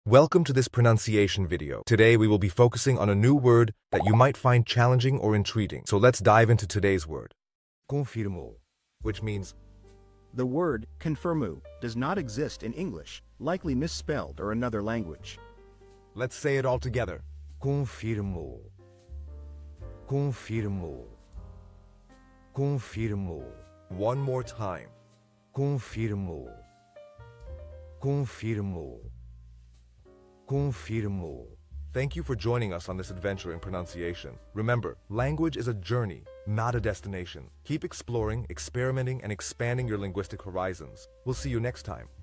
Welcome to this pronunciation video. Today we will be focusing on a new word that you might find challenging or intriguing. So let's dive into today's word. Confirmou, which means The word confirmou does not exist in English, likely misspelled or another language. let's say it all together. Confirmou. Confirmou. Confirmou. One more time. Confirmou. Confirmou. Confirmou. Thank you for joining us on this adventure in pronunciation. Remember, language is a journey, not a destination. Keep exploring, experimenting, and expanding your linguistic horizons. We'll see you next time.